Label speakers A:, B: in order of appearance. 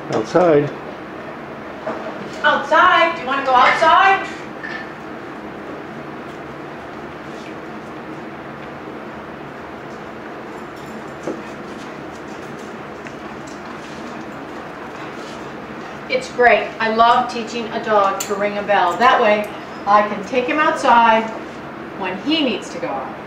A: Outside.
B: Outside? Do you want to go outside? It's great. I love teaching a dog to ring a bell. That way I can take him outside when he needs to go out.